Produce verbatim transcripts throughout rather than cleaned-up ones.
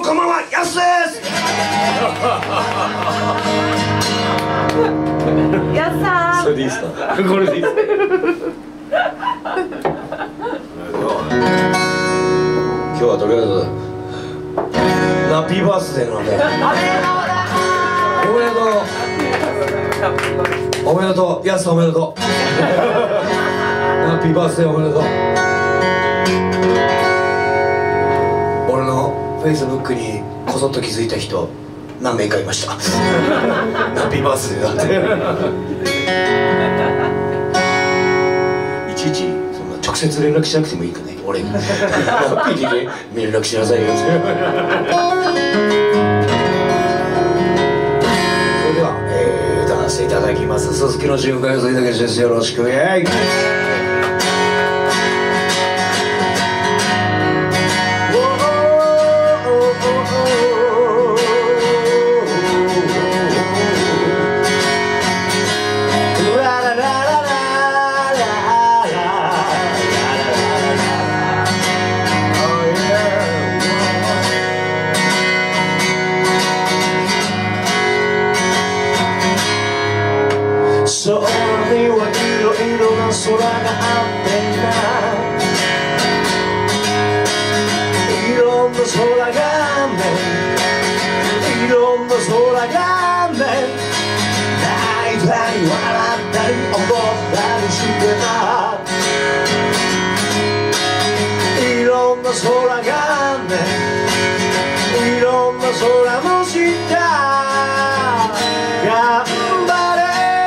こんばんは、やすです。 やすさん。 それでいいですか。これでいいですか。今日はとりあえずラッピーバースデーなのでおめでとうおめでとう、やすおめでとうラッピーバースデーおめでとう。俺のフェイスブックにこそっと気づいた人何名かいました。ラッピーバースデーだっていちいちそんな直接連絡しなくてもいいかね、俺に。ラッピーで連絡しなさいよ。それでは、えー、歌わせていただきます。鈴木の瞬間予想いたけしです。よろしく。イエーイ。空にはいろいろな空があってないろんな空がねいろんな空がね泣いたり笑ったり怒ったりしてないろんな空がねいろんな空の下頑張れ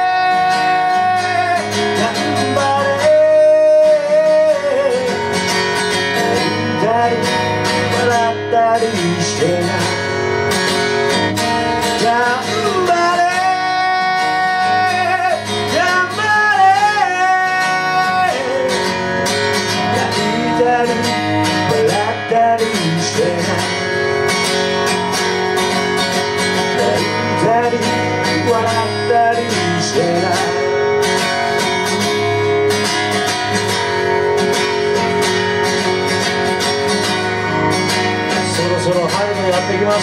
そろそろ春がやってきます。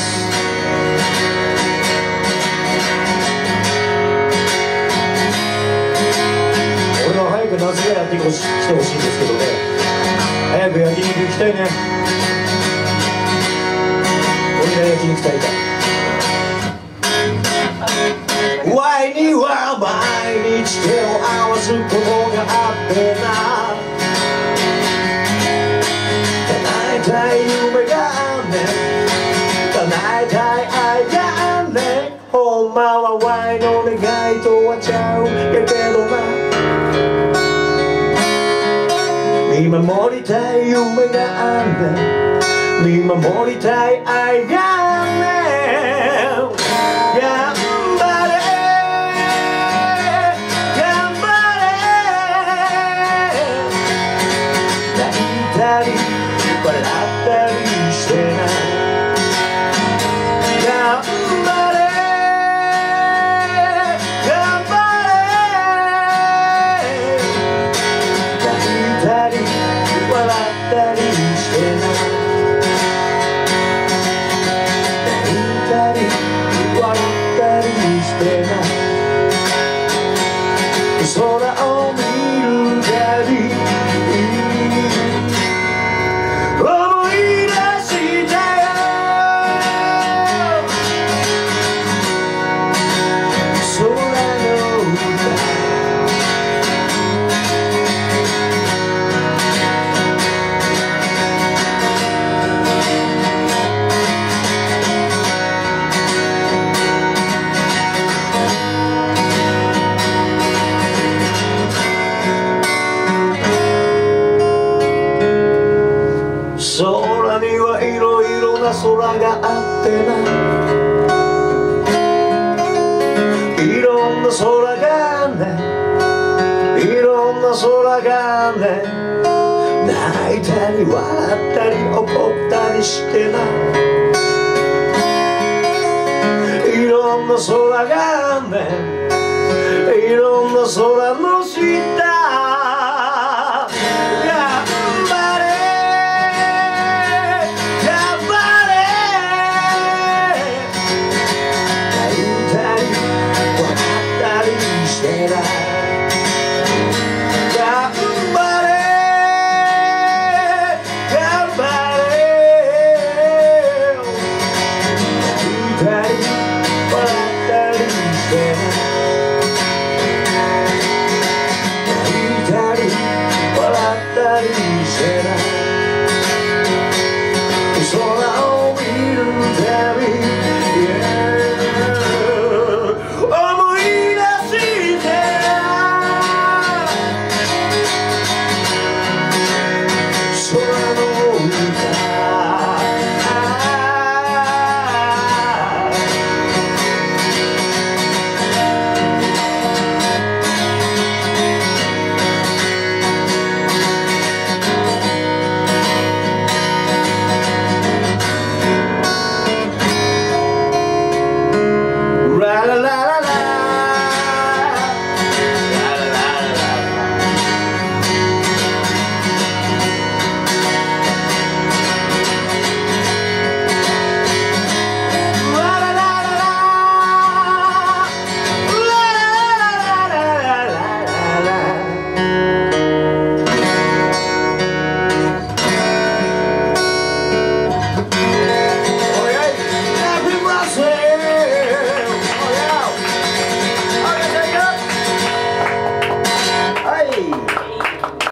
俺は早く夏がやってきてほしいんですけどね。早く焼肉行きたいね。俺が焼肉食べたい。ワイには毎日手を合わすことがあってな叶えたい夢が叶えたい愛がねほんまはワイの願いとはちゃうやけどな見守りたい夢があんね見守りたい愛がね頑張れ頑張れ泣いたり笑ったりしてない空を見るたび思い出したよ空の空にはいろいろな空があってないろんな空がねいろんな空がね泣いたり笑ったり怒ったりしてないろんな空がねいろんな